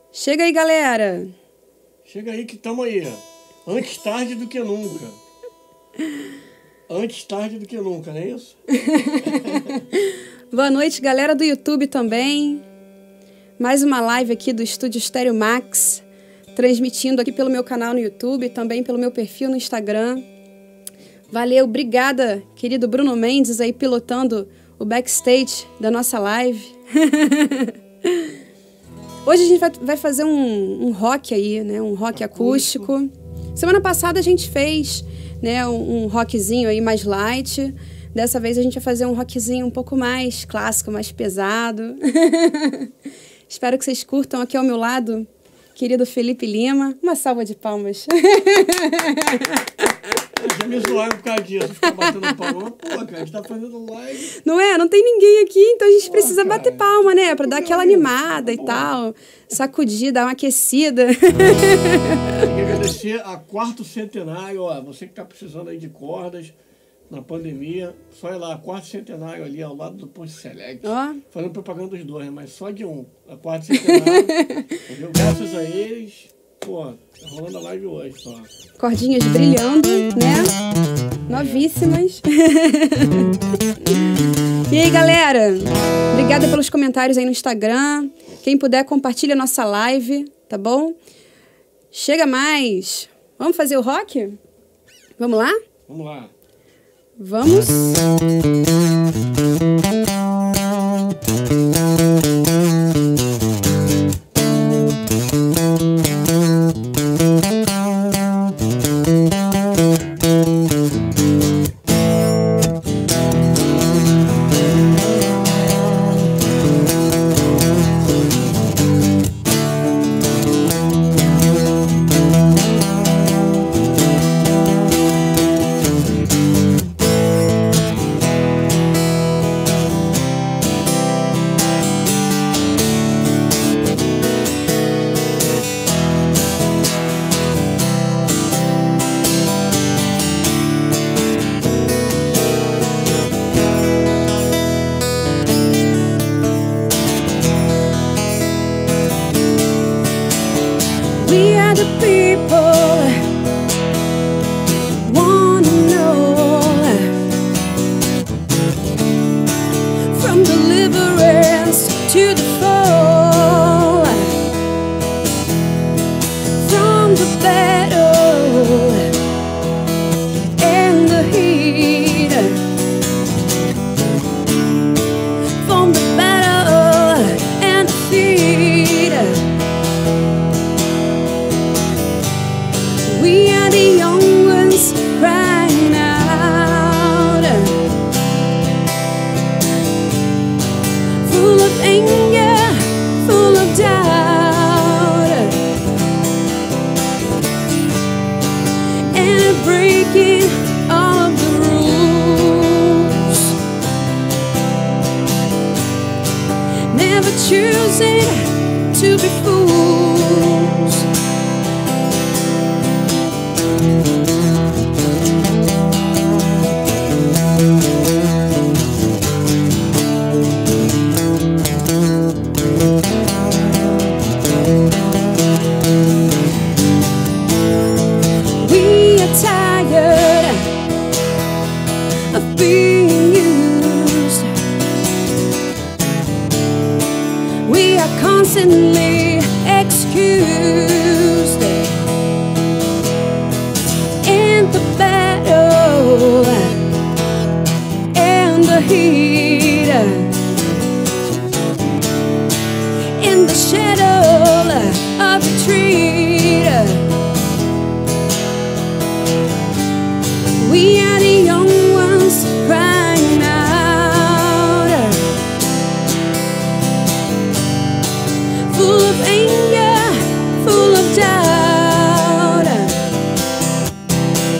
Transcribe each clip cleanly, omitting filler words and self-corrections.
Chega aí, galera. Chega aí que estamos aí. Antes tarde do que nunca. Antes tarde do que nunca, não é isso? Boa noite, galera do YouTube também. Mais uma live aqui do Estúdio Stereo Max, transmitindo aqui pelo meu canal no YouTube, também pelo meu perfil no Instagram. Valeu, obrigada, querido Bruno Mendes, aí pilotando o backstage da nossa live. Hoje a gente vai fazer um rock aí, né? Um rock acústico. Semana passada a gente fez, né, um rockzinho aí mais light. Dessa vez a gente vai fazer um rockzinho um pouco mais clássico, mais pesado. Espero que vocês curtam. Aqui ao meu lado, querido Felipe Lima. Uma salva de palmas. Já me zoaram por causa disso. Ficar batendo palma. Pô, cara, a gente tá fazendo live. Não é? Não tem ninguém aqui, então a gente precisa bater palma, né? Pra dar aquela animada e tal. Sacudir, dar uma aquecida. Tem que agradecer a Quarto Centenário. Ó, você que tá precisando aí de cordas na pandemia, só ir lá, Quarto Centenário ali ao lado do Posto Select. Ó. Fazendo propaganda dos dois, né? Mas só de um. A Quarto Centenário. Entendeu? Graças a eles, pô, tá rolando a live hoje só. Cordinhas brilhando, né? Novíssimas. E aí, galera? Obrigada pelos comentários aí no Instagram. Quem puder, compartilha a nossa live, tá bom? Chega mais. Vamos fazer o rock? Vamos lá? Vamos lá. Vamos.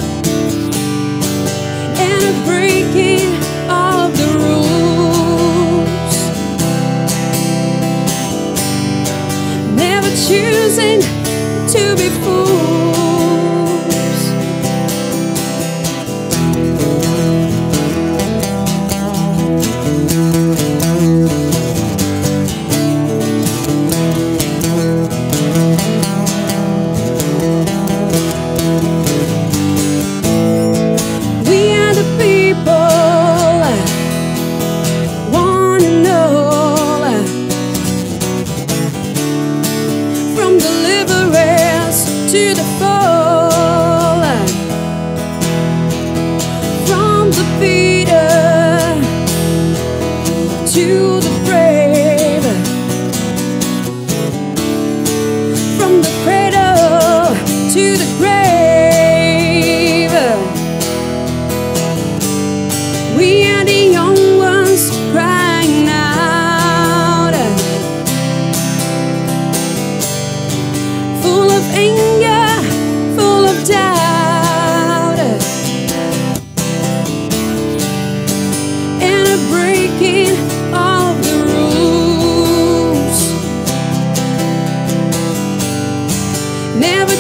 Breaking all the rules.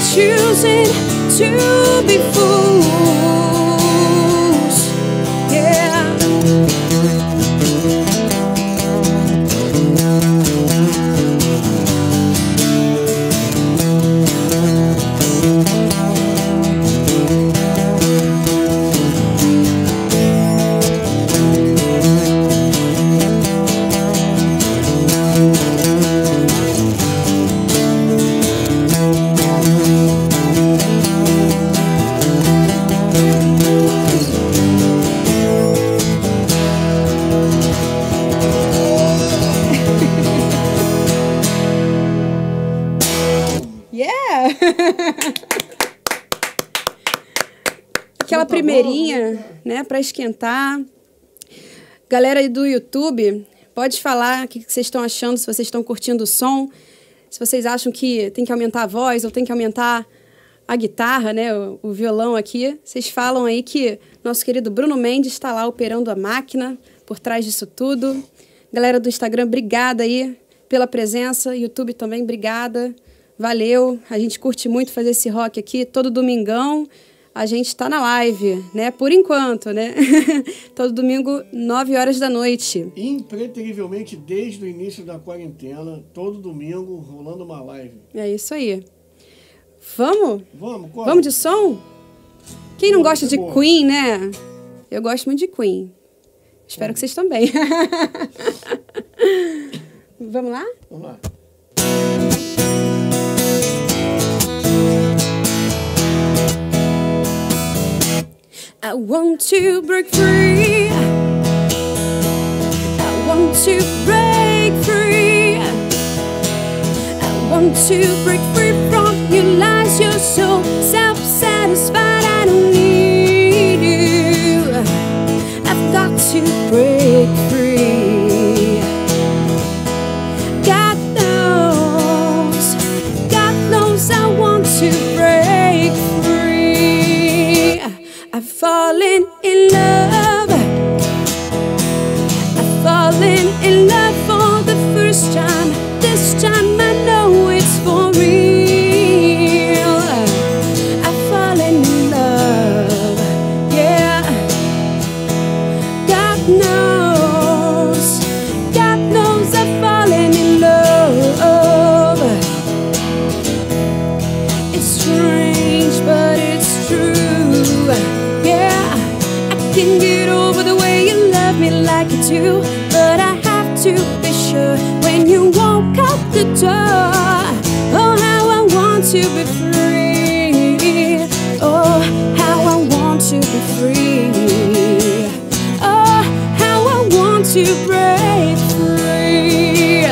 choosing to be fools. Yeah. Aquela primeirinha, né, para esquentar. Galera aí do YouTube, pode falar o que vocês estão achando, se vocês estão curtindo o som, se vocês acham que tem que aumentar a voz ou tem que aumentar a guitarra, né, o violão aqui. Vocês falam aí que nosso querido Bruno Mendes está lá operando a máquina por trás disso tudo. Galera do Instagram, obrigada aí pela presença. YouTube também, obrigada. Valeu. A gente curte muito fazer esse rock aqui todo domingão. A gente está na live, né? Por enquanto, né? Todo domingo, 9 horas da noite. Impreterivelmente, desde o início da quarentena, todo domingo, rolando uma live. É isso aí. Vamos? Vamos, qual? Vamos de som? Quem não gosta de Queen, né? Eu gosto muito de Queen. Espero que vocês também. Vamos lá? Vamos lá. I want to break free. I want to break free. I want to break free from your lies. You're so self-satisfied. I don't need you. I've got to break free. God knows I want to break free. I've fallen in love. I've fallen in love for the first time. This time I know it's for real. I've fallen in love, yeah. God knows I've fallen in love. It's strange, but it's true. Yeah, I can get over the way you love me like you do, but I have to be sure when you walk out the door. Oh, how I want to be free. Oh, how I want to be free. Oh, how I want to break free.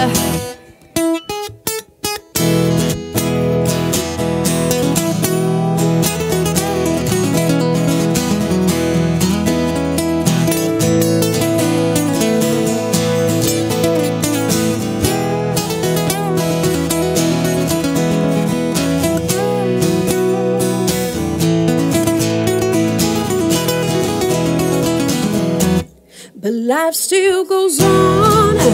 But life still goes on. I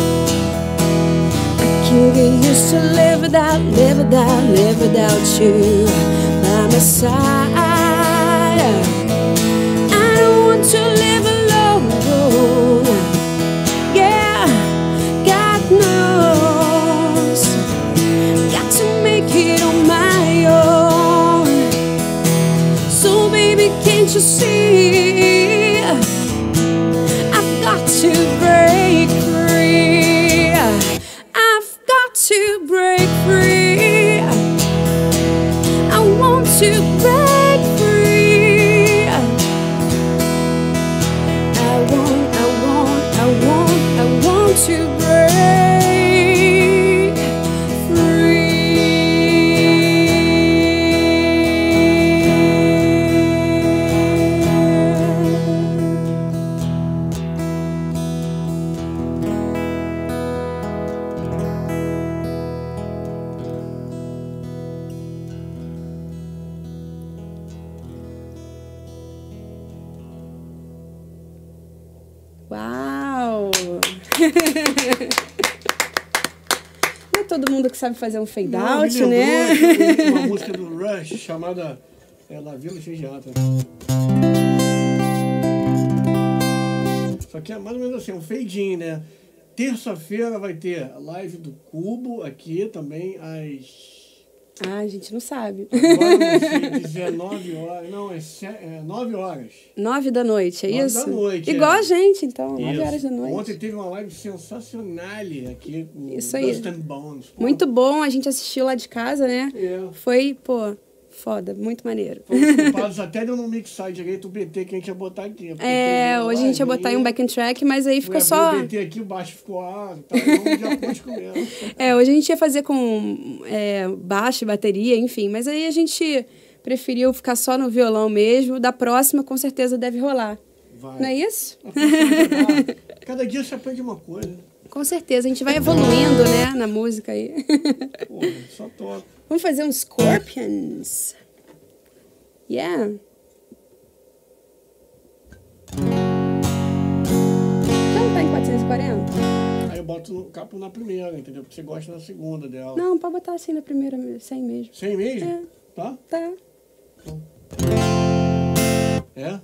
can't get used to live without you by my side. I don't want to live alone. Yeah, God knows. Got to make it on my own. So baby, can't you see? I've got to break free. I've got to break free. I want to break free. I want to break free. Uau! Não é todo mundo que sabe fazer um fade Não, out, me né? lembrou uma música do Rush chamada La Villa Gigata. Só que é mais ou menos assim, um fade-in, né? Terça-feira vai ter a live do Cubo aqui também, às... Ah, a gente não sabe. Agora não sei, 19 horas. Não, é 9 horas. 9 da noite, é 9 isso? da noite, Igual é. a gente, então, 9 Isso. horas da noite. Ontem teve uma live sensacional aqui com Isso aí. Dust and Bones. Pô, Muito bom, a gente assistiu lá de casa, né? É. Foi, pô, foda, muito maneiro. Fomos culpados até de eu não mixar direito o BT que a gente ia botar aqui. Porque teve uma Hoje a gente ia botar aí um live, backing track, mas aí ficou fui só... abrir o BT aqui, o baixo ficou alto, tá? Vamos de acústico mesmo. Hoje a gente ia fazer com baixo e bateria, enfim. Mas aí a gente preferiu ficar só no violão mesmo. Da próxima, com certeza, deve rolar. Vai. Não é isso? Cada dia você aprende uma coisa. Com certeza. A gente vai evoluindo, né, na música aí. Porra, só toca. Vamos fazer uns Scorpions. Yeah. Já não tá em 440? Aí eu boto o capo na primeira, entendeu? Porque você gosta na segunda dela. Não, pode botar assim na primeira, sem mesmo. Sem mesmo? É. Tá? Tá. É?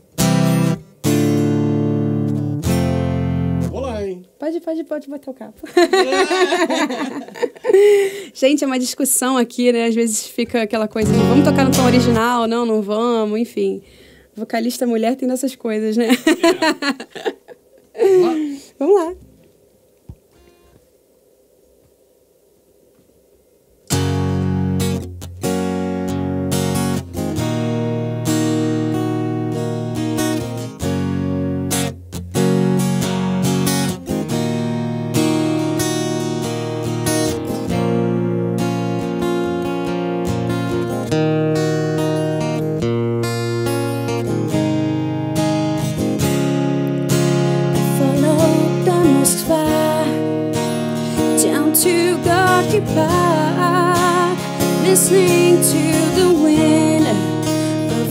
Vou lá, hein? Pode botar o capo. Gente, é uma discussão aqui, né? Às vezes fica aquela coisa de vamos tocar no tom original, não vamos, enfim. Vocalista mulher tem dessas coisas, né? Vamos lá? Vamos lá. Park, listening to the wind of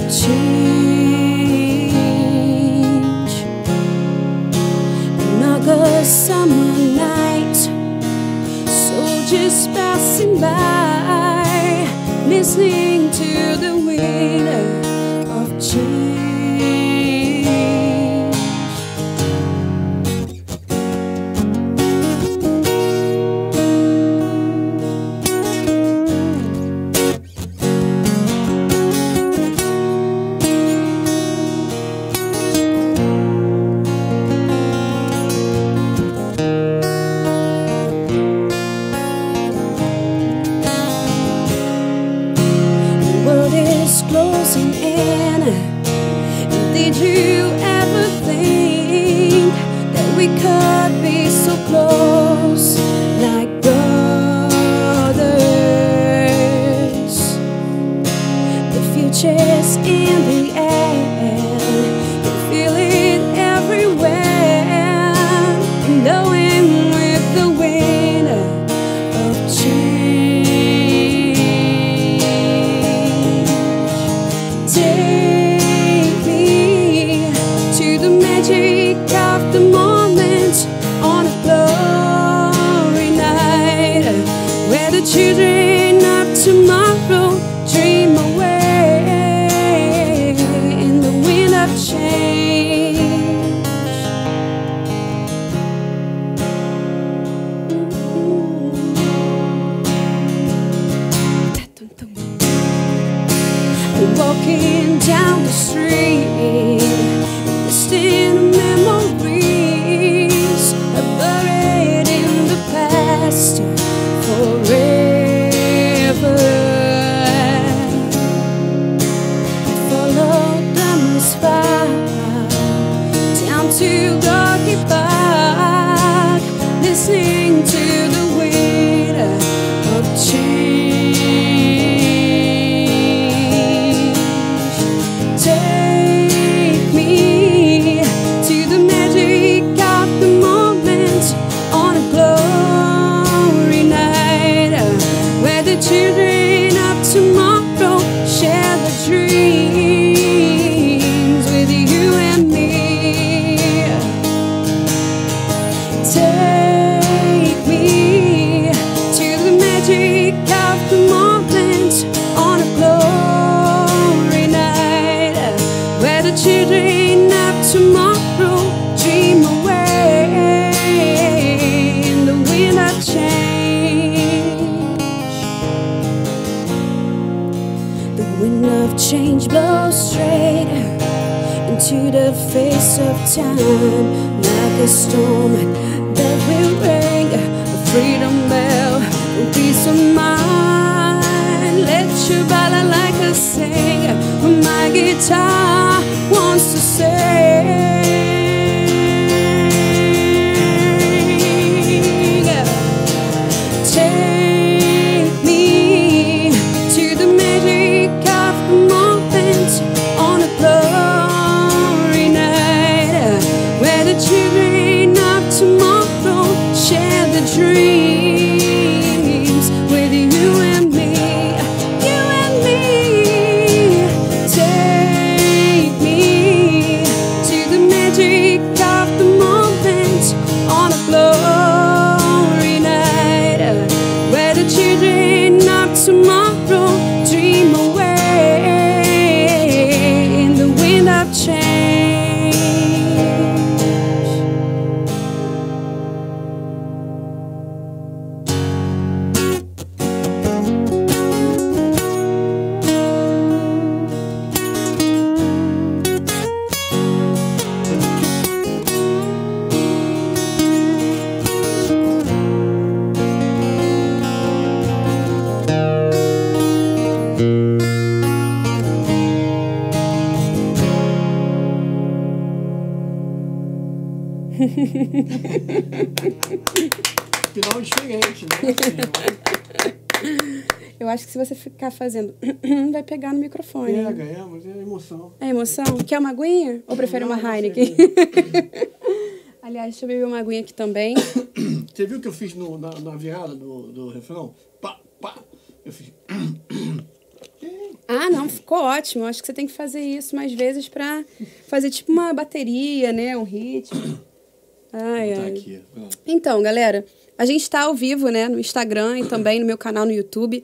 change. An August summer night, soldiers passing by, listening to the wind of change. Closing in. Did you ever think that we could be so close, like brothers? The future's in the air, you feel it everywhere, blowing with the wind of change. Take me to the magic of the moment on a glory night, where the children of tomorrow dream away in the wind of change. Walking down the street, distant memories are buried in the past forever. Follow them as far down to Gorky Park, listening to the wind of change. Take the face of time, like a storm that will bring a freedom bell, a peace of mind. Let your ballad like a singer, my guitar wants to sing. Take me to the magic of the moment on a glory night, where the children of tomorrow share the dreams with you and me, you and me. Take me to the magic of the moment on a glory night, where the children of tomorrow dream away in the wind of change. Final diferente, né? Eu acho que se você ficar fazendo, vai pegar no microfone. Pega, mas é emoção. É emoção? Quer uma aguinha? Ou prefere uma Heineken? Aliás, deixa eu beber uma aguinha aqui também. Você viu o que eu fiz na virada do refrão? Pá, pá. Eu fiz... Ah, não, ficou ótimo. Acho que você tem que fazer isso mais vezes pra fazer tipo uma bateria, né? Um ritmo. Ai, Tá ai. aqui. Pronto. Então, galera, a gente tá ao vivo, né? No Instagram e também no meu canal no YouTube.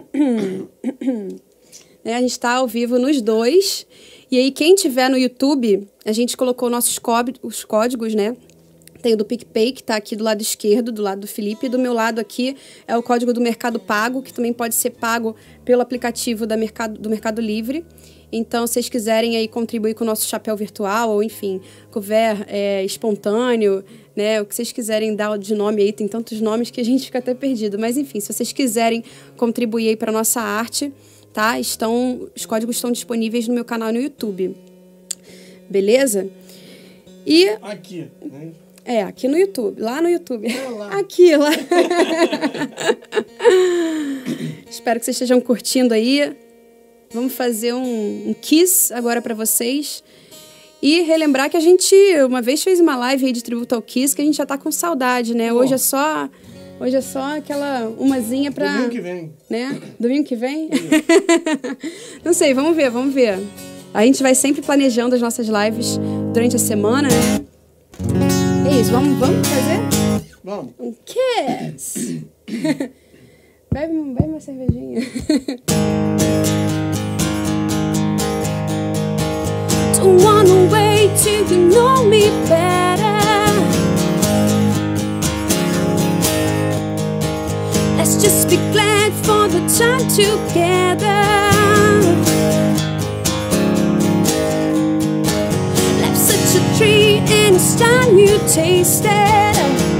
Né, a gente tá ao vivo nos dois. E aí, quem tiver no YouTube, a gente colocou os códigos, né? Tem o do PicPay, que tá aqui do lado esquerdo, do lado do Felipe. E do meu lado aqui é o código do Mercado Pago, que também pode ser pago pelo aplicativo do Mercado Livre. Então, se vocês quiserem aí contribuir com o nosso chapéu virtual, ou enfim, couvert espontâneo, né? O que vocês quiserem dar de nome aí, tem tantos nomes que a gente fica até perdido. Mas enfim, se vocês quiserem contribuir aí para nossa arte, tá? Os códigos estão disponíveis no meu canal no YouTube. Beleza? E... Aqui, né? aqui no YouTube, lá no YouTube. Lá. Aqui, lá. Espero que vocês estejam curtindo aí. Vamos fazer um kiss agora pra vocês. E relembrar que a gente uma vez fez uma live aí de tributo ao Kiss, que a gente já tá com saudade, né? Hoje é só aquela umazinha pra... Domingo que vem. Né? Domingo que vem? Não sei, vamos ver. A gente vai sempre planejando as nossas lives durante a semana, né? É isso, vamos fazer? Vamos. Um kiss! Bebe uma cervejinha. Don't wanna wait till you know me better. Let's just be glad for the time together. Life's such a treat and it's time you taste it.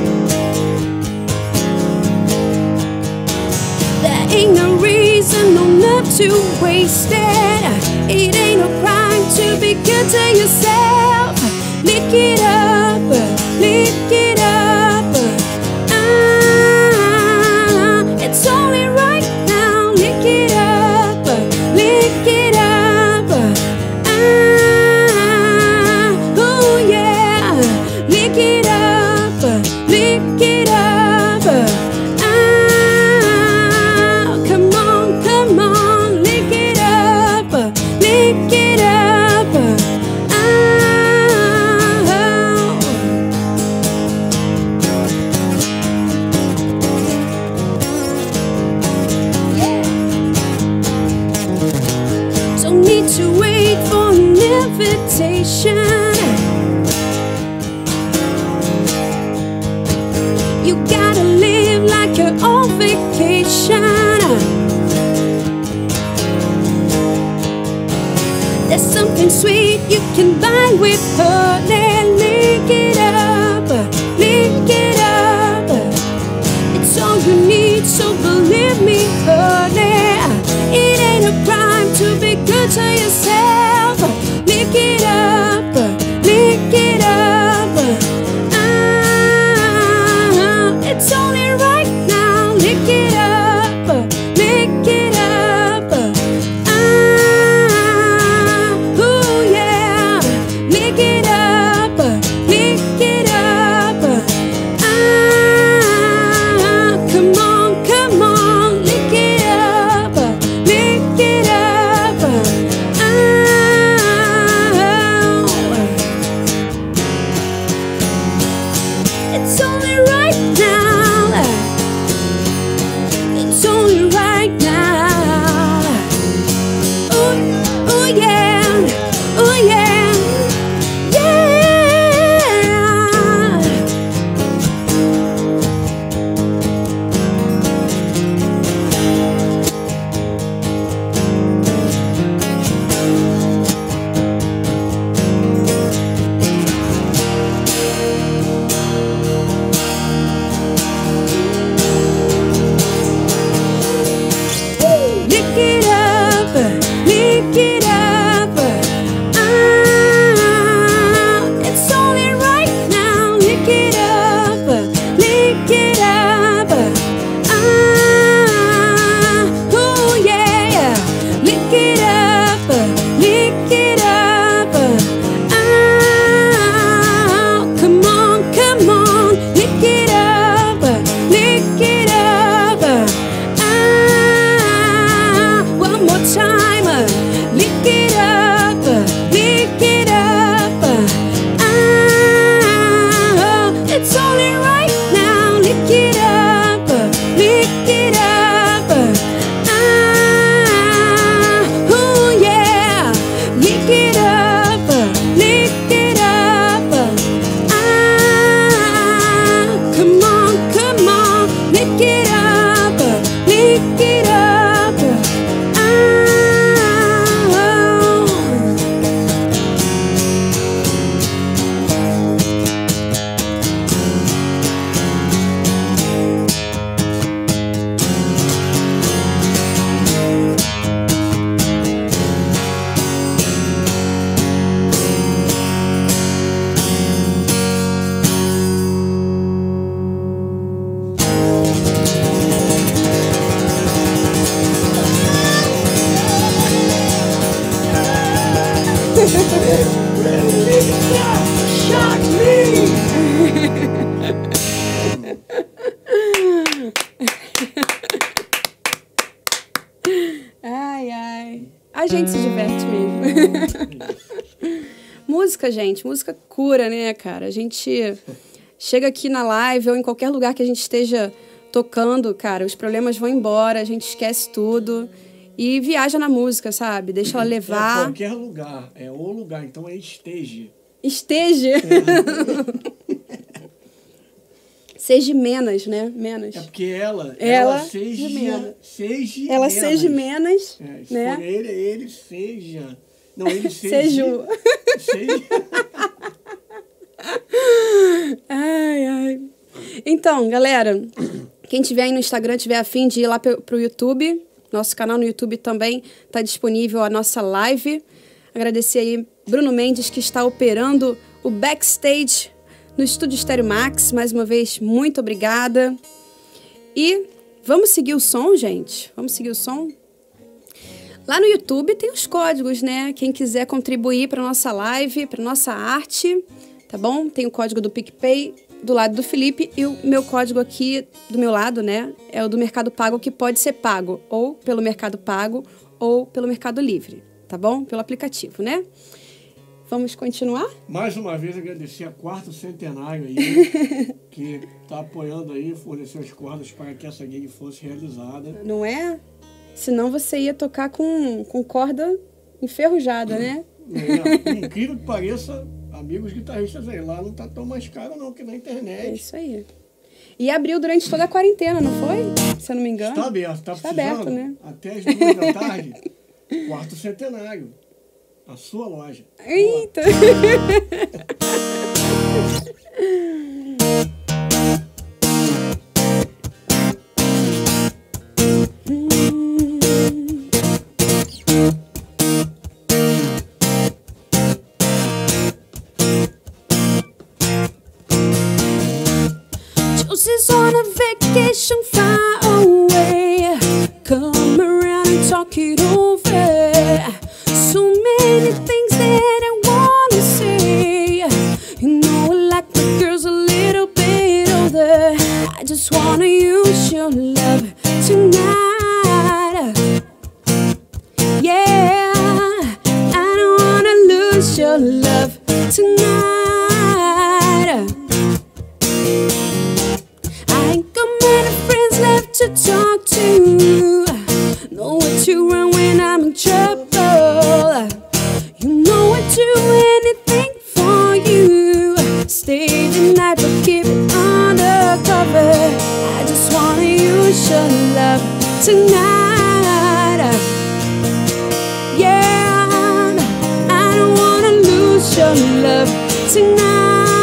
There ain't no reason, no love to waste it. It ain't no crime to be good to yourself. Lick it up, lick it up. It's only right now. Lick it up, lick it up. Oh yeah, lick it up, lick it up. Come on, lick it up, lick it up. Don't need to wait for an invitation. You gotta live like you're on vacation. There's something sweet you can buy with honey. Lick it up, lick it up. It's all you need, so believe me, honey. It ain't a crime to be good to yourself. Lick it up, lick it up. It's only right now. Lick it up, lick it up. Ooh yeah, lick it up, lick it up. Come on, come on, lick it up, lick it up. It's only right now. It's only right now. Ooh, ooh yeah, ooh yeah, yeah. Lick it up, lick it up. It's only right now. Lick it up, lick it up. Ooh yeah, lick it up, lick it up. Come on, lick it up, lick it up. One more time, lick it up, lick it up. It's only right now. Lick it up, lick it up. Ooh yeah, lick it up, lick it up. Come on, lick it up, lick it up. Shock me! Ai, ai. A gente se diverte mesmo. Música, gente. Música cura, né, cara? A gente chega aqui na live ou em qualquer lugar que a gente esteja tocando, cara, os problemas vão embora, a gente esquece tudo e viaja na música, sabe? Deixa ela levar. É qualquer lugar, é o lugar, então é esteja. Esteja. Seja menos, né? Menos. É porque ela seja menos. Seja Ela menos. seja menos, Se né? for ele seja. Não, ele seja. Seja. Seja. Ai, ai. Então, galera, quem tiver aí no Instagram, tiver a fim de ir lá pro YouTube, nosso canal no YouTube também está disponível a nossa live. Agradecer aí Bruno Mendes, que está operando o backstage no Estúdio Estéreo Max. Mais uma vez, muito obrigada. E vamos seguir o som, gente? Vamos seguir o som? Lá no YouTube tem os códigos, né? Quem quiser contribuir para nossa live, para nossa arte, tá bom? Tem o código do PicPay do lado do Felipe e o meu código aqui do meu lado, né? É o do Mercado Pago, que pode ser pago ou pelo Mercado Pago ou pelo Mercado Livre, tá bom? Pelo aplicativo, né? Vamos continuar? Mais uma vez agradecer a Quarto Centenário aí, que está apoiando aí, forneceu as cordas para que essa gig fosse realizada. Não é? Senão você ia tocar com corda enferrujada, né? É, por incrível que pareça, amigos guitarristas aí, lá não tá tão mais caro não que na internet. É isso aí. E abriu durante toda a quarentena, não foi? Se eu não me engano. Está aberto, Está aberto, né? Até as 2 da tarde, Quarto Centenário. A sua loja. Eita! Josie's on a vacation far away. Come around and talk it over. So many things that I wanna say. You know I like the girls a little bit older. I just wanna use your love tonight. Yeah, I don't wanna lose your love tonight. To talk to, know what you run when I'm in trouble. You know I'd do anything for you. Stay the night but keep it undercover. I just wanna use your love tonight. Yeah, I don't wanna lose your love tonight.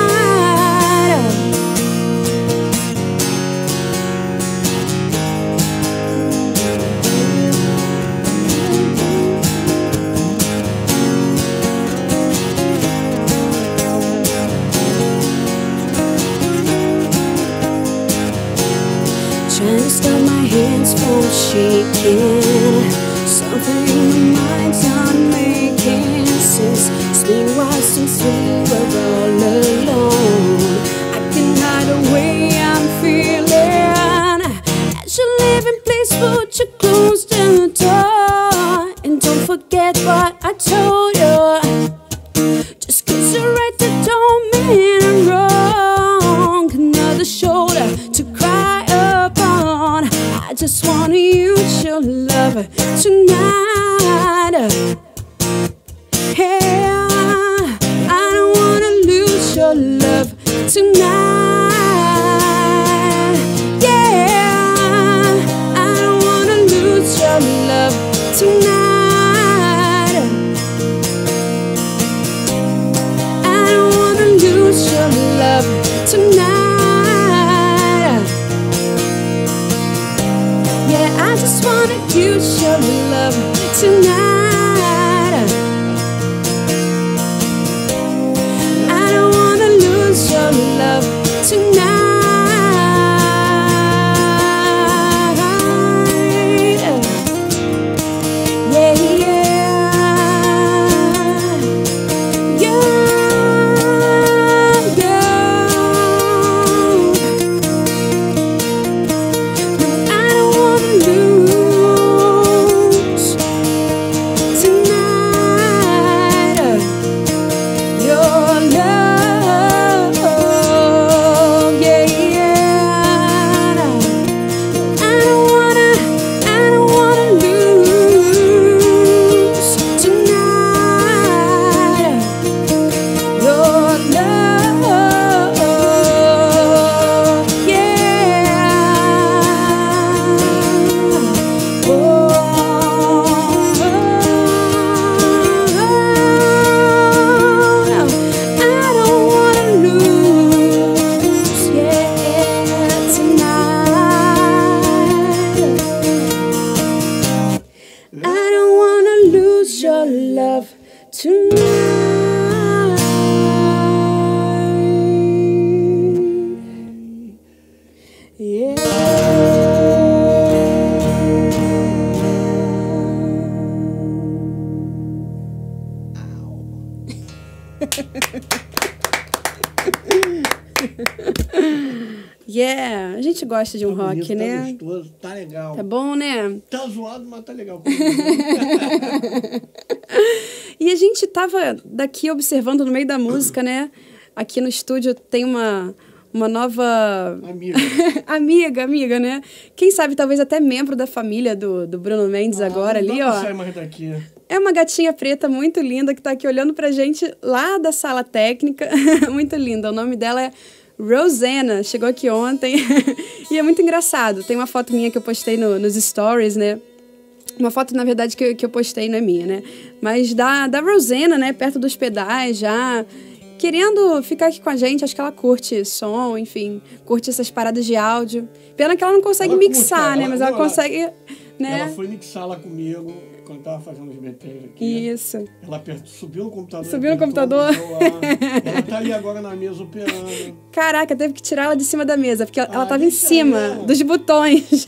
Trying to stop my hands from shaking. Something in my mind's not making sense. It's been a while since we were all alone. I can hide the way I'm feeling. At your living place, but you close the door. And don't forget what I told you. Just 'cause you're right, that don't mean I'm wrong. Another shoulder to cry upon. I just wanna use your love tonight. Yeah, I don't wanna lose your love tonight. Yeah, I don't wanna lose your love tonight. I don't wanna lose your love tonight. Yeah, I just wanna use your love tonight. I don't wanna lose your love tonight. Yeah, yeah, yeah, yeah. No, I don't wanna lose tonight your love. Yeah, yeah. I don't wanna lose tonight your love. Yeah. Oh, I don't wanna lose, yeah, tonight. I don't wanna lose your love tonight. Yeah. Yeah, a gente gosta de um Tá rock, bonito, né? Tá gostoso, tá legal. Tá bom, né? Tá zoado, mas tá legal. E a gente tava daqui observando no meio da música, né? Aqui no estúdio tem uma nova... amiga, né? Quem sabe talvez até membro da família do Bruno Mendes agora ali, ó. Sai mais daqui. É uma gatinha preta muito linda que tá aqui olhando pra gente lá da sala técnica. Muito linda. O nome dela é Rosanna. Chegou aqui ontem. E é muito engraçado. Tem uma foto minha que eu postei nos stories, né? Uma foto, na verdade, que eu postei, não é minha, né? Mas da Rosena, né? Perto dos pedais, já querendo ficar aqui com a gente. Acho que ela curte som, enfim, curte essas paradas de áudio. Pena que ela não consegue mixar, né? Mas ela consegue, né? Ela foi mixar lá comigo quando tava fazendo os BTs aqui. Isso. Ela subiu no computador. Subiu no computador? Ela tá ali agora na mesa operando. Caraca, teve que tirar ela de cima da mesa, porque ela tava em cima dos botões.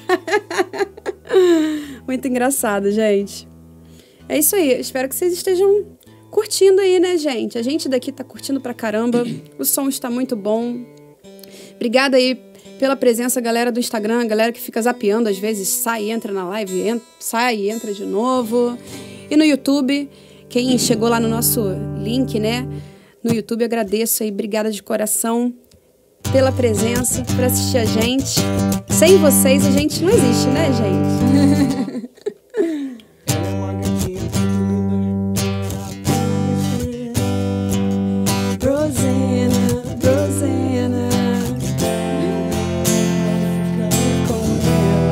Muito engraçado, gente. É isso aí. Espero que vocês estejam curtindo aí, né, gente? A gente daqui tá curtindo pra caramba. O som está muito bom. Obrigada aí pela presença, galera do Instagram, galera que fica zapeando, às vezes sai, entra na live, sai, entra de novo. E no YouTube, quem chegou lá no nosso link, né? No YouTube, agradeço aí, obrigada de coração pela presença, por assistir a gente. Sem vocês, a gente não existe, né, gente? Ela é uma gatinha linda. Rosena, Rosena, com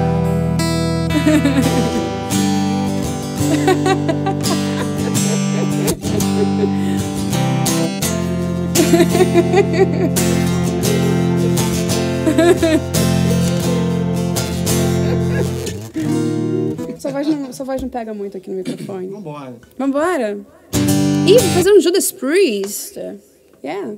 Sua voz não pega muito aqui no microfone. Vambora. Vambora? Ih, vou fazer um Judas Priest. Yeah.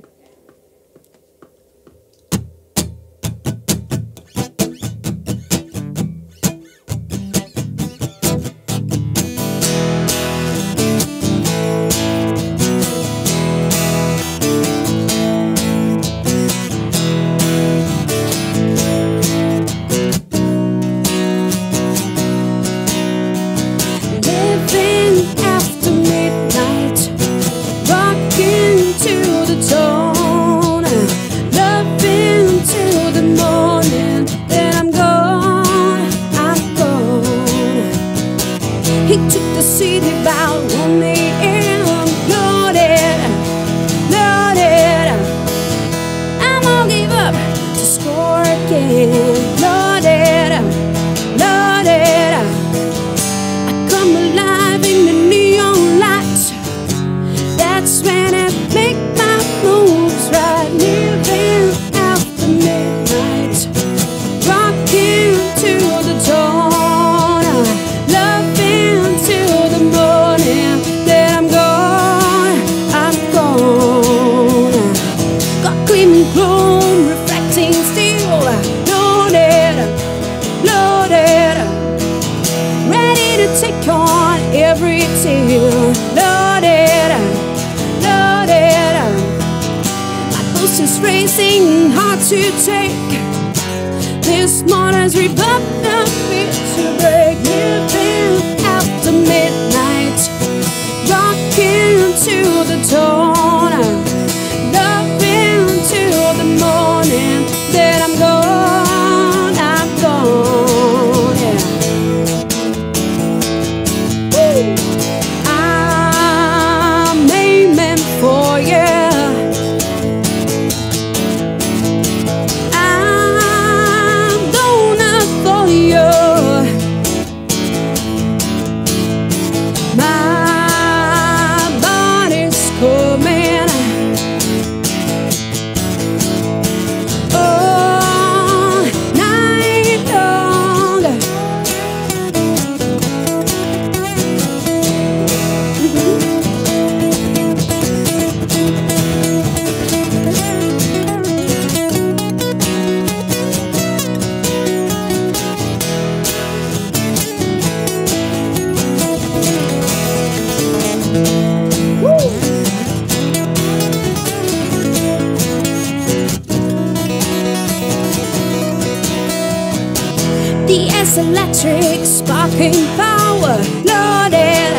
Electric sparking power, loaded,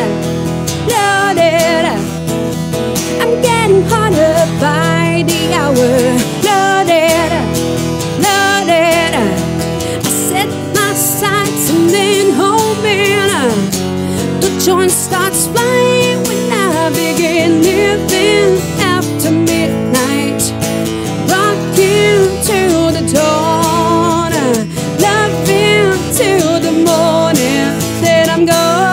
loaded. I'm getting hotter by the hour, loaded, loaded. I set my sights and then hoping the joint starts flying when I begin living after midnight, rocking to the dawn, loving till the morning, then I'm gone.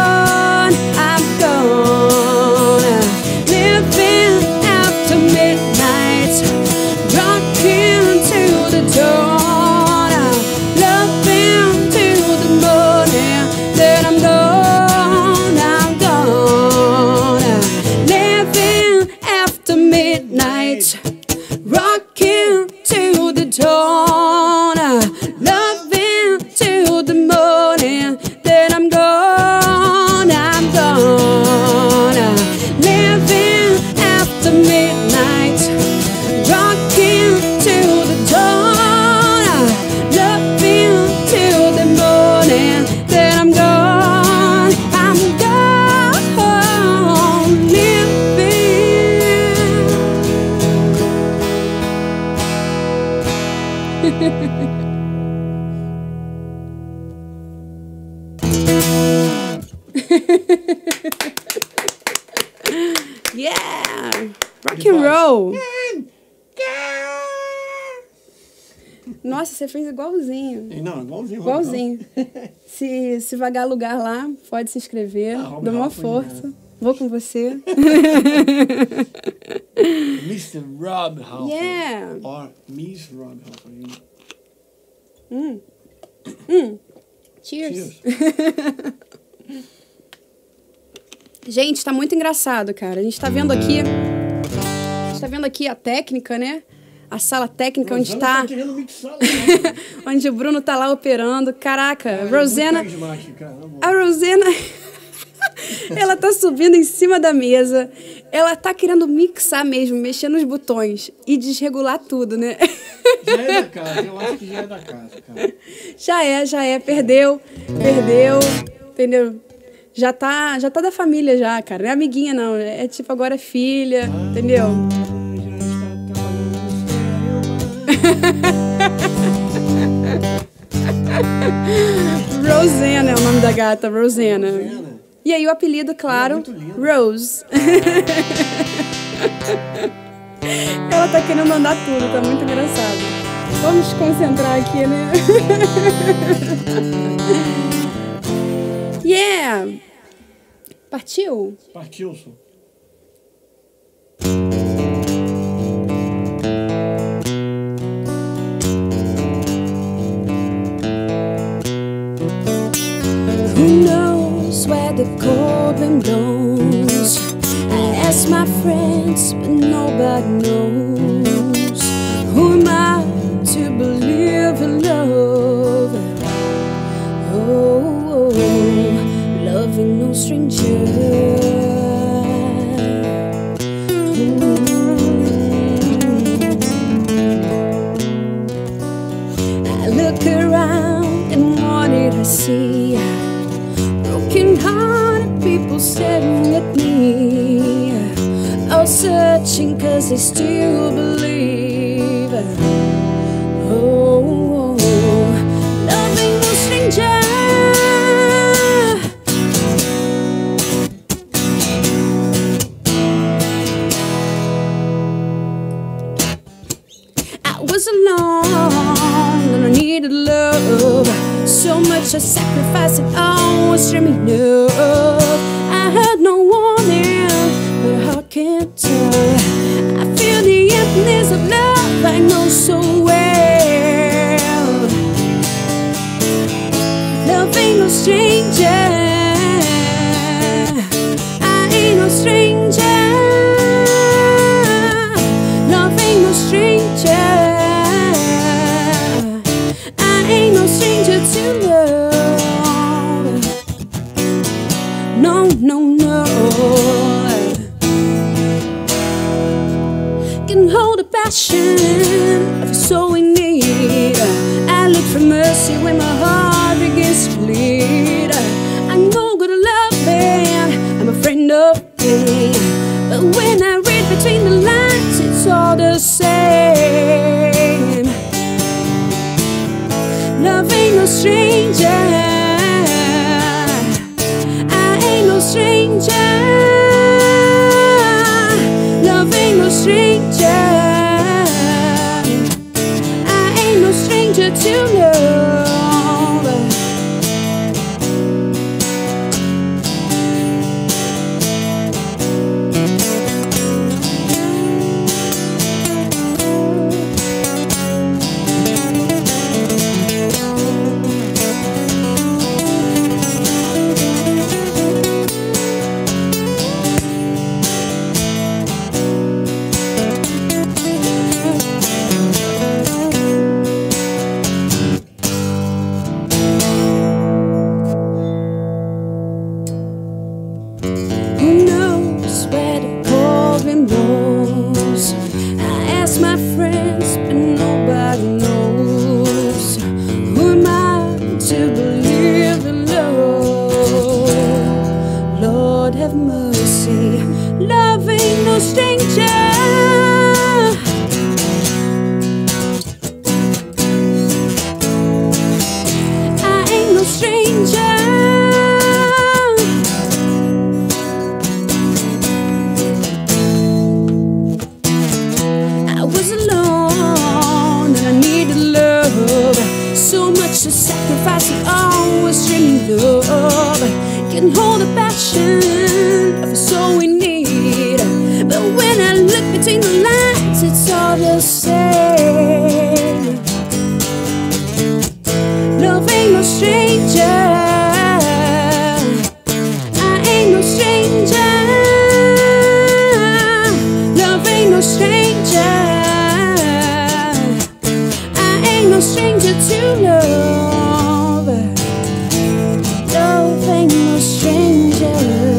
Yeah! Rock and roll! Nossa, você fez igualzinho. Não, igualzinho. Igualzinho. Se vagar lugar lá, pode se inscrever. Dou uma força. Vou com você. Mr. Rob Halford. Yeah. Or Miss Rob Halford. Cheers. Gente, tá muito engraçado, cara. A gente tá vendo aqui. A gente tá vendo aqui a técnica, né? A sala técnica onde tá. querendo mixar, onde o Bruno tá lá operando. Caraca, Rosana. A A Rosana. Ela tá subindo em cima da mesa. Ela tá querendo mixar mesmo, mexer nos botões e desregular tudo, né? Já é da casa, eu acho que já é da casa, cara. Já é. Perdeu. Entendeu? Já tá da família já, cara. Não é amiguinha, não. É tipo, agora é filha, entendeu? Rosana é o nome da gata, Rosana. E aí o apelido, claro, Rose. Ela tá querendo andar tudo, tá muito engraçado. Vamos nos concentrar aqui, né? Yeah! Partiu? Partiu, senhor. Who knows where the cold wind blows? I ask my friends, but nobody knows. Who am I to believe in love? Oh, loving no stranger. I look around and what did I see? Broken-hearted people staring at me, all searching 'cause they still believe. Oh, loving no stranger. I was alone and I needed love. So much I sacrificed it all was dreaming of. I had no warning, but a heart can't tell. I feel the emptiness of love I know so well. Love ain't no stranger. I ain't no stranger. Love ain't no stranger. Ain't no stranger to love. No, no, no. Can hold the passion of a soul in need. I look for mercy when my heart begins to bleed. I'm no good at loving, I'm a friend of pain. But when I read between the lines, it's all the same. Love ain't no stranger. I ain't no stranger. Love ain't no stranger. I ain't no stranger to love. Who knows where the cold wind blows? I ask my friends, but nobody knows. Who am I to believe in love? Lord have mercy, love ain't no stranger. can hold the passion of so we need. But when I look between the lines, it's all the same. Love ain't no stranger. I ain't no stranger. Love ain't no stranger. I ain't no stranger to love. Love ain't no stranger.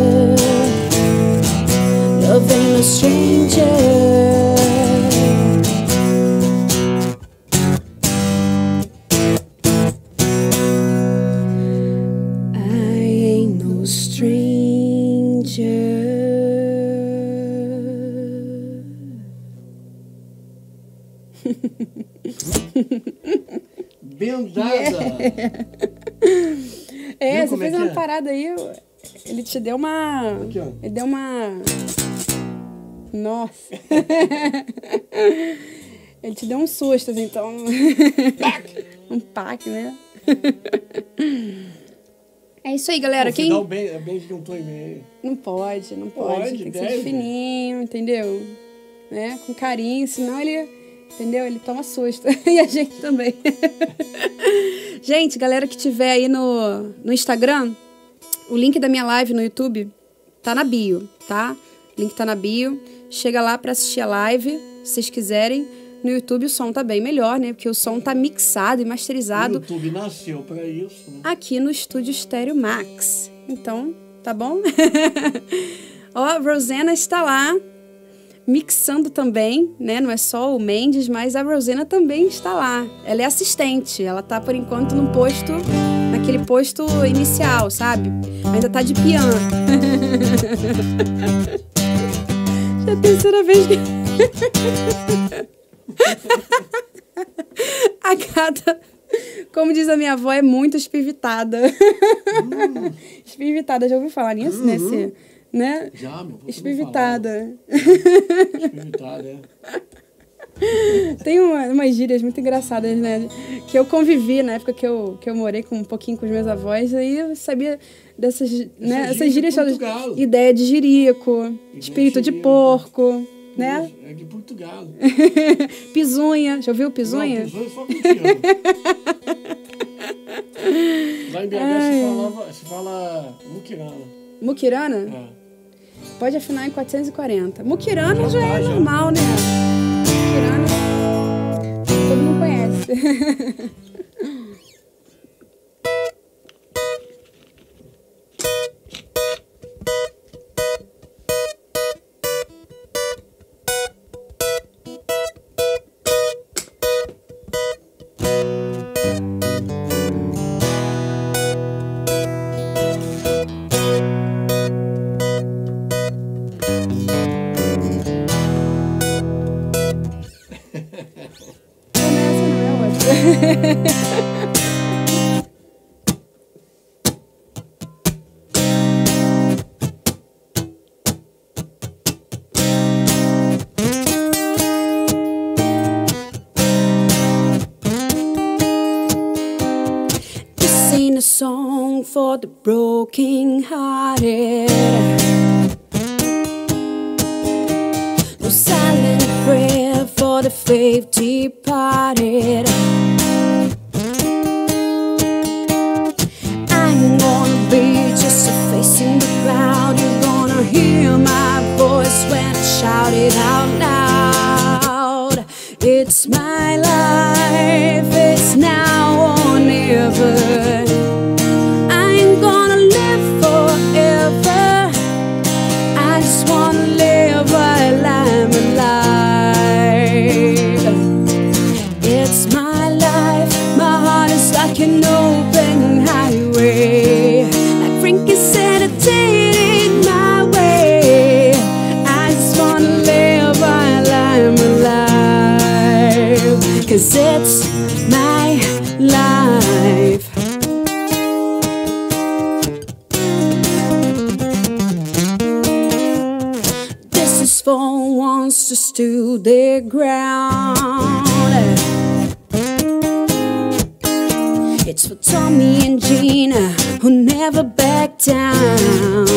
Love ain't no stranger. Bendada! É, Viu você fez é uma que é? parada aí, ele te deu uma... Aqui, ó. Ele deu uma... Nossa! Ele te deu um susto, assim, então... Um pack, né? É isso aí, galera. Pô, Quem... dá o bem que não tô em meio. Não pode, não Pode, pode. Tem que ser deve. fininho, entendeu? Né? Com carinho, senão ele, entendeu? Ele toma susto. E a gente também. Gente, galera que tiver aí no Instagram, o link da minha live no YouTube tá na bio, tá? O link tá na bio. Chega lá pra assistir a live, se vocês quiserem. No YouTube o som tá bem melhor, né? Porque o som tá mixado e O masterizado YouTube nasceu pra isso, né? aqui no Estúdio Stereo Max. Então, tá bom? Ó, a Rosana está lá, mixando também, né? Não é só o Mendes, mas a Rosana também está lá. Ela é assistente, ela tá, por enquanto, no posto, naquele posto inicial, sabe? Ainda tá de piano. Já é a terceira vez que... A gata, como diz a minha avó, é muito espivitada. Espivitada, já ouviu falar nisso? Nesse, né? Já, meu. Espivitada. Espivitada, é. Tem umas gírias muito engraçadas, né? Que eu convivi na época que eu morei um pouquinho com os meus avós, aí eu sabia dessas, né? Essas gírias todas. Ideia de jirico, espírito de porco, né? É de Portugal. Pisunha, já ouviu pisunha? Não, pisunha só contigo. Lá em BH se fala muquirana. Muquirana? É. Pode afinar em 440. Muquirana já é normal, né? Muquirana, todo mundo conhece. This ain't a song for the broken-hearted. No silent prayer for the faith departed. I'm gonna be just a face in the crowd. You're gonna hear my voice when I shout it out loud. It's my life, it's now or never. I'm gonna live forever. I just wanna live while I'm alive. It's my life, my heart is like an open highway. Like Frankie said, I did it my way. I just wanna live while I'm alive. 'Cause it's my life. This is for ones to stood their ground. It's for Tommy and Gina who never backed down.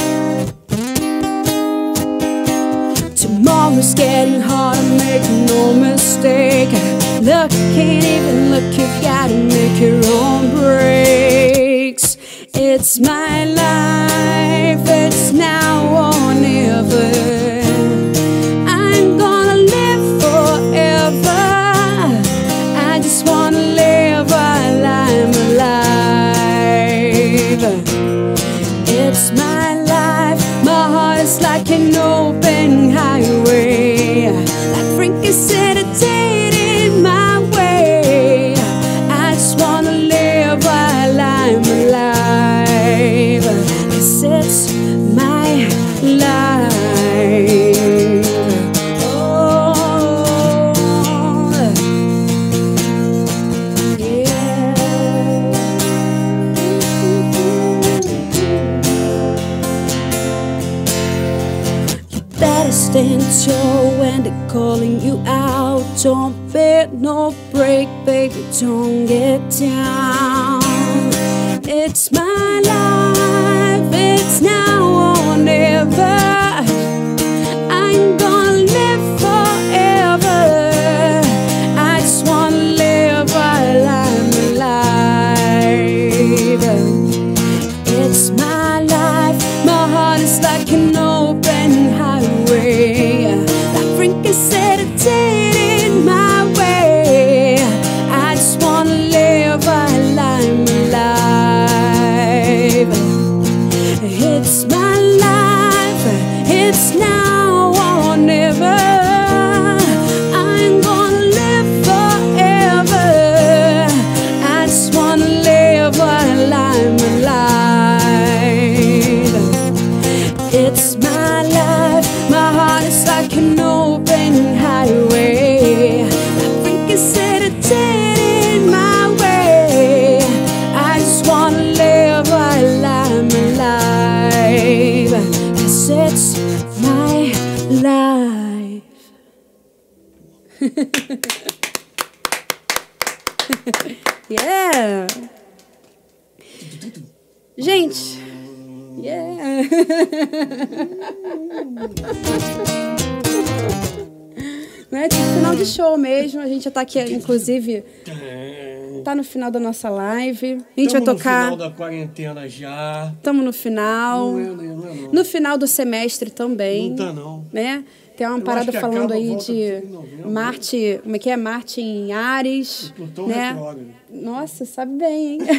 Tomorrow's getting harder, make no mistake. Look, can't even look, you've gotta make your own breaks. It's my life, it's now or never. I'm gonna live forever. I just wanna live while I'm alive. It's my life, my heart is like an open highway. Like Frankie said, it's in my way. I just wanna live while I'm alive. 'Cause it's my life. Oh, yeah. You better stand tall when they're calling you out. Don't bend no break, baby, don't get down. It's my life, it's now or never. I'm gonna live forever. I just wanna live while I'm alive. It's my life, my heart is like an open highway. Like Frankie said, it's in my way. I just wanna live while I'm alive. It's my life, it's now or never. I'm gonna live forever. I just wanna live while I'm alive. It's my life, my heart is like an open highway. Like Frankie said, it's in my way. I just wanna live while I'm alive. 'Cause it's my life. Yeah! Gente! Yeah! Né? Tipo, final de show mesmo. A gente já tá aqui, inclusive, tá no final da nossa live. A gente vai tocar. No final da quarentena já. Estamos no final. Não é, não. No final do semestre também. Não tá, não. Né? Tem uma Eu parada acho que falando acaba, aí volta de tudo em novembro. Marte. Como é que é? Marte em Ares. Plutão Né? retrógrado. Nossa, sabe bem, hein?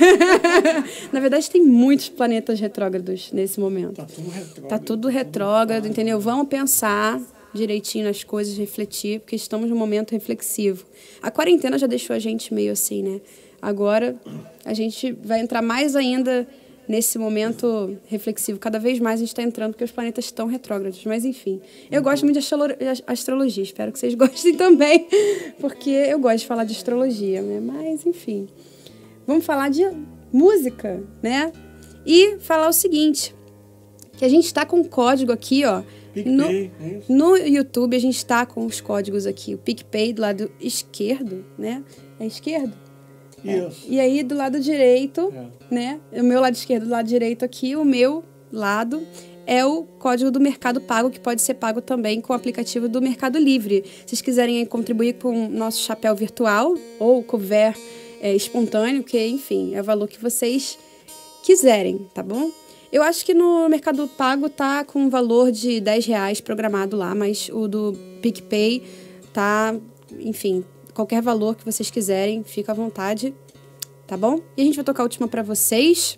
Na verdade, tem muitos planetas retrógrados nesse momento. Tá tudo retrógrado. Tá tudo retrógrado, entendeu? Vamos pensar direitinho nas coisas, refletir, porque estamos num momento reflexivo. A quarentena já deixou a gente meio assim, né? Agora, a gente vai entrar mais ainda nesse momento reflexivo. Cada vez mais a gente está entrando, porque os planetas estão retrógrados. Mas, enfim, eu gosto muito de astrologia. Espero que vocês gostem também, porque eu gosto de falar de astrologia, né? Mas, enfim. Vamos falar de música, né? E falar o seguinte, que a gente está com um código aqui, ó. PicPay, é isso? No YouTube, a gente está com os códigos aqui. O PicPay do lado esquerdo, né? É esquerdo? Isso. E aí, do lado direito, né? O meu lado esquerdo, do lado direito aqui, o meu lado é o código do Mercado Pago, que pode ser pago também com o aplicativo do Mercado Livre. Se vocês quiserem contribuir com o nosso chapéu virtual ou couvert espontâneo, que, enfim, é o valor que vocês quiserem, tá bom? Eu acho que no Mercado Pago tá com um valor de R$10 programado lá, mas o do PicPay tá, enfim, qualquer valor que vocês quiserem, fica à vontade, tá bom? E a gente vai tocar a última pra vocês.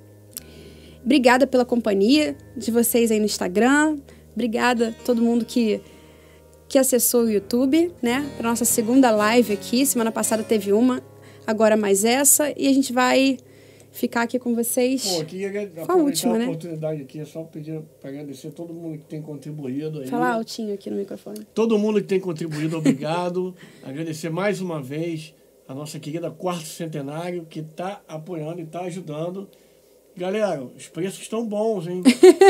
Obrigada pela companhia de vocês aí no Instagram. Obrigada a todo mundo que acessou o YouTube, né? Pra nossa segunda live aqui. Semana passada teve uma, agora mais essa. E a gente vai ficar aqui com vocês. Pô, queria a aproveitar última, a né? oportunidade aqui, é só pedir para agradecer a todo mundo que tem contribuído aí. Falar altinho aqui no microfone. Todo mundo que tem contribuído, obrigado. Agradecer mais uma vez a nossa querida Quarto Centenário, que está apoiando e está ajudando. Galera, os preços estão bons, hein?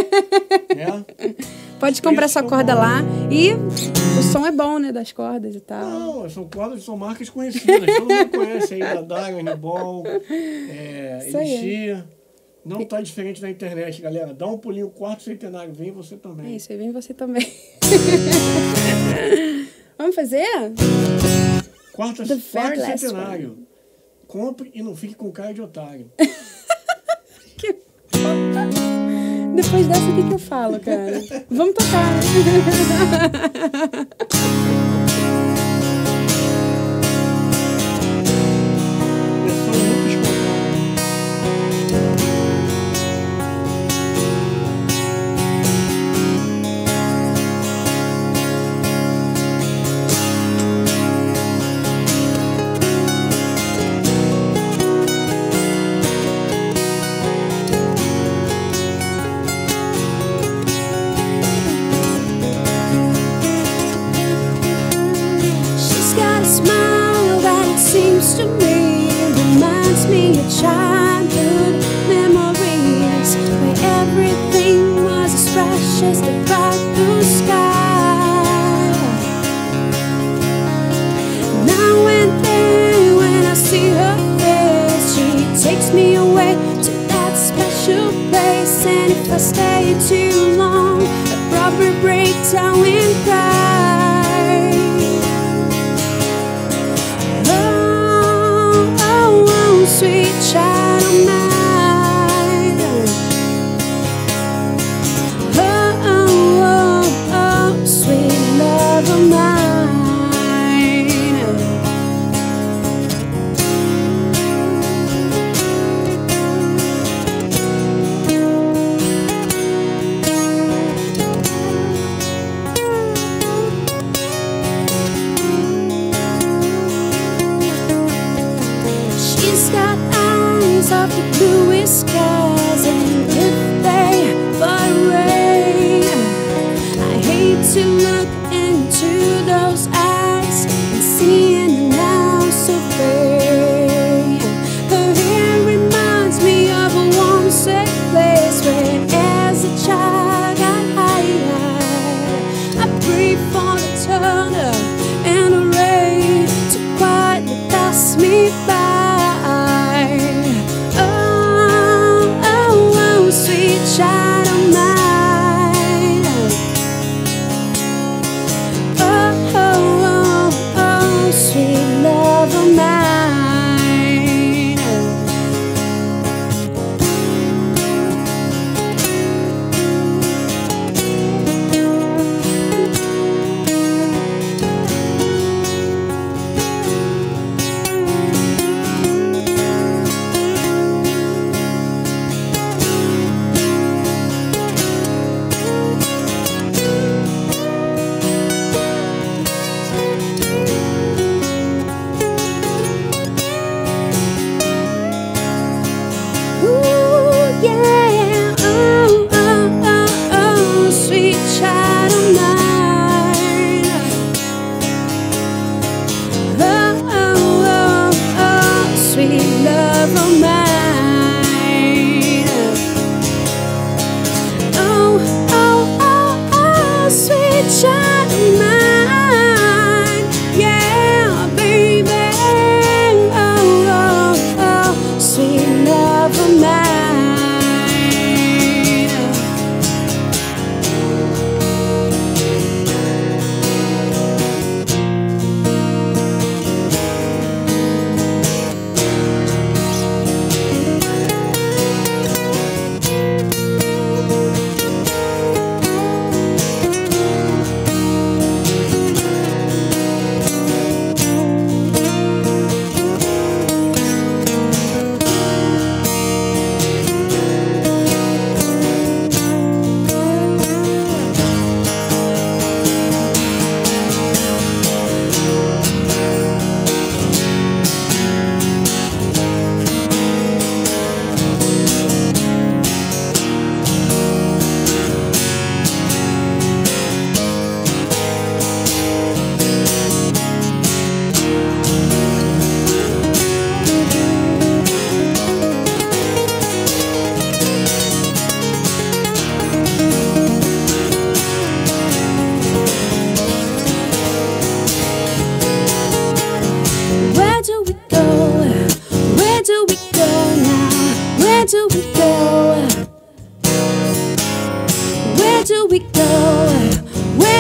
Pode comprar sua corda lá. E o som é bom, né? Das cordas e tal. Não, são cordas, são marcas conhecidas. Todo mundo conhece aí, da Daga, Nibol, Elixir. Não tá diferente na internet, galera. Dá um pulinho, quarto centenário, vem você também. É isso aí, vem você também. Vamos fazer? Quarto centenário. Compre e não fique com cara de otário. Que... Depois dessa, o que eu falo, cara? Vamos tocar. To me, reminds me of childhood memories where everything was as fresh as the bright blue sky. Now and then when I see her face, she takes me away to that special place. And if I stay too long, I'll probably break down and cry. Sweet child of mine. Oh, oh, oh, oh, sweet love of mine. She's got eyes of the bluest skies, and if they but rain, I hate to look into those eyes and seeing her now so fair. Her hair reminds me of a warm, safe place where as a child I pray for the turn and a rain to quietly pass me by. Sweet child of mine. Oh, oh, oh, oh, sweet love of mine.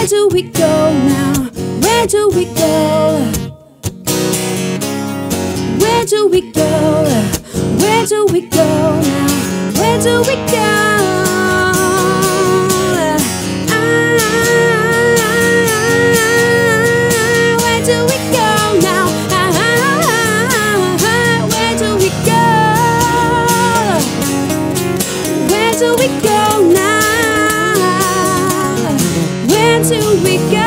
Where do we go now? Where do we go? Where do we go? Where do we go now? Where do we go? Where do we go now? Where do we go? Where do we go now? Where do we go?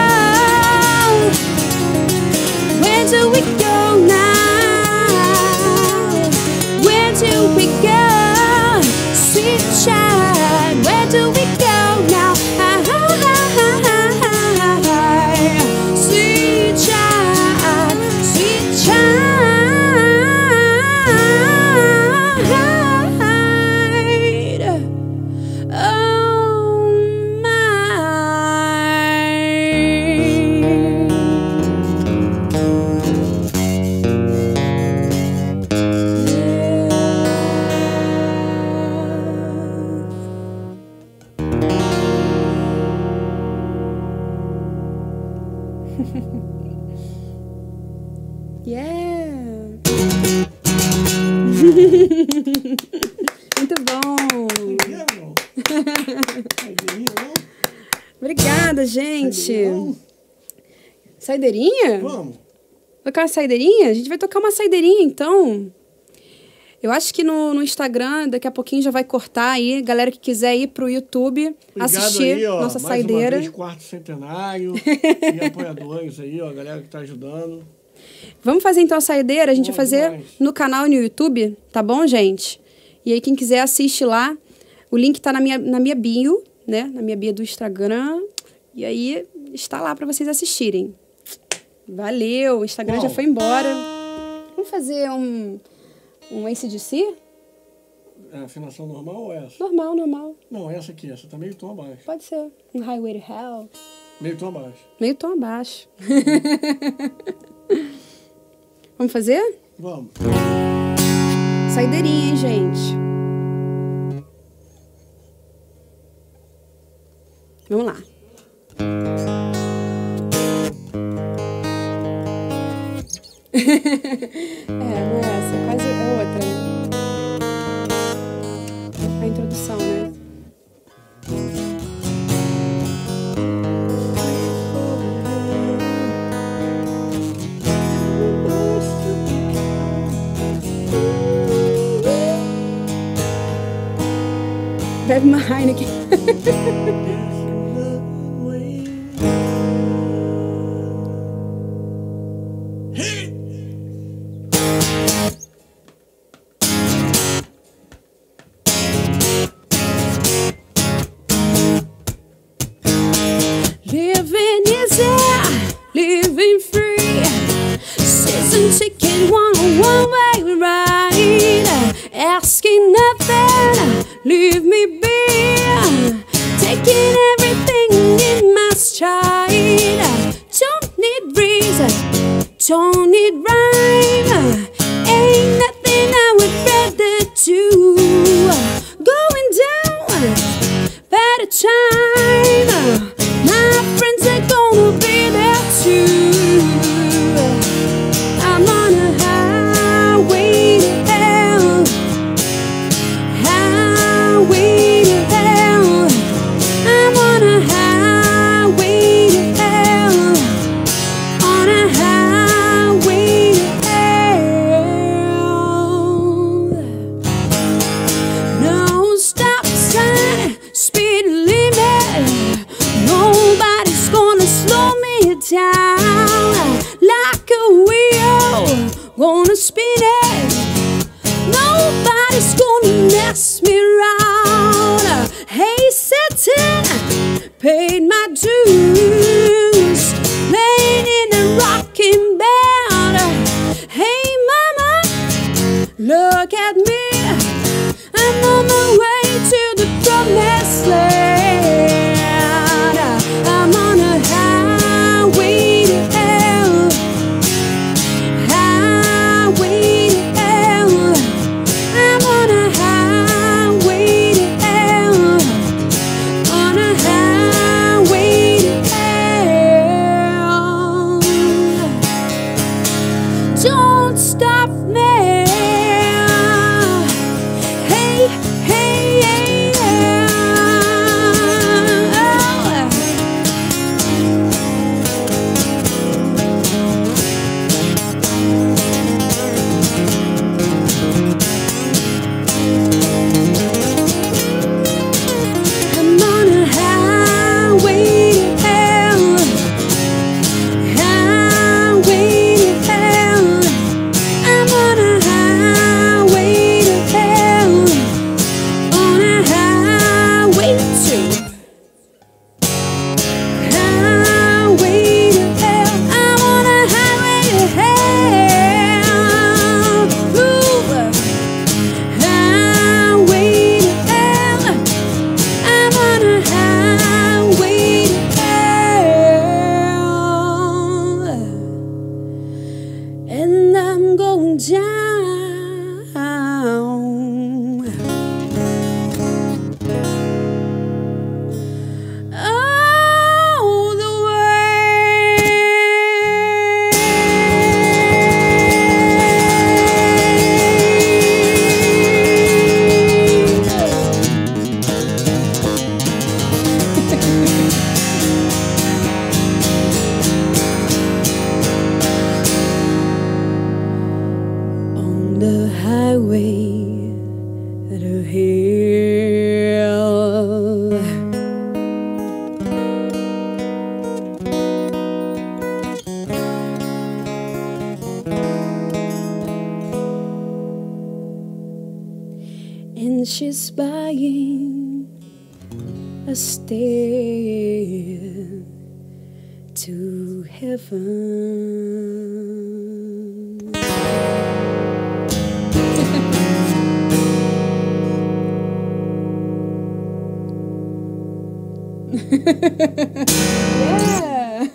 Where do we go now? Where do we go? Sweet child, where do we go now? Sweet child, sweet child. Oh Yeah! Muito bom! Obrigada, gente! Saideirinha? Vamos. Tocar uma saideirinha? A gente vai tocar uma saideirinha, então. Eu acho que no Instagram, daqui a pouquinho já vai cortar aí. Galera que quiser ir pro YouTube, Obrigado assistir aí, ó, nossa mais saideira. uma vez, quarto centenário. E apoiadores aí, ó, galera que tá ajudando. Vamos fazer então a saideira? A gente vai Bom fazer demais. no canal e no YouTube, tá bom, gente? E aí, quem quiser, assiste lá. O link tá na minha bio, né? Na minha bio do Instagram. E aí, está lá pra vocês assistirem. Valeu! O Instagram já Bom. foi embora. Vamos fazer um AC/DC? É afinação normal ou essa? Normal, normal. Não, essa aqui, essa tá meio tom abaixo. Pode ser. Um Highway to Hell. Meio tom abaixo. Meio tom abaixo. Vamos fazer? Vamos. Saideirinha, hein, gente? Vamos lá. Não é essa, quase é outra. A introdução, né? Bebe uma Heineken. Living easy, living free. Season ticket, one-way ride. Asking nothing, leave me be. Taking everything in my stride. Don't need reason, don't need rhyme. Ain't nothing I would rather do. Going down, better time. My friends are gonna be there too. I'm on a highway to hell. Highway to hell. I'm on a highway to hell. On a highway to hell. No stop sign, speed limit. Nobody's gonna slow me down. Like a wheel, gonna spin it. Nobody's gonna mess me around. Hey, Satan, paid my dues. Playing in a rocking band. Hey, mama, look at me. I'm on my way to the promised land. I'm on a highway to hell. Highway to hell. I'm on a highway to hell. On a highway to hell. the highway to hell. And she's buying a stair to heaven. Yeah.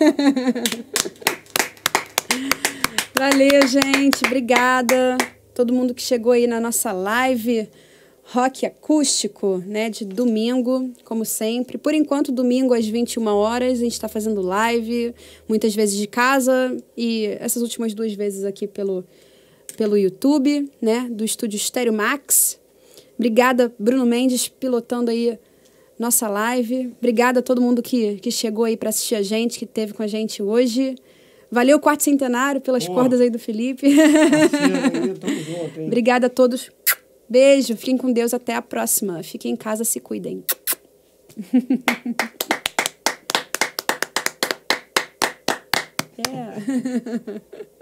Valeu, gente. Obrigada. Todo mundo que chegou aí na nossa live rock acústico, né, de domingo, como sempre. Por enquanto, domingo às 21 horas, a gente está fazendo live, muitas vezes de casa e essas últimas 2 vezes aqui pelo YouTube, né, do estúdio Stereo Max. Obrigada, Bruno Mendes, pilotando aí nossa live. Obrigada a todo mundo que chegou aí para assistir a gente, que esteve com a gente hoje. Valeu, Quarto Centenário, pelas cordas aí do Felipe. Aí, tamo junto, hein? Obrigada a todos. Beijo, fiquem com Deus, até a próxima. Fiquem em casa, se cuidem. Yeah.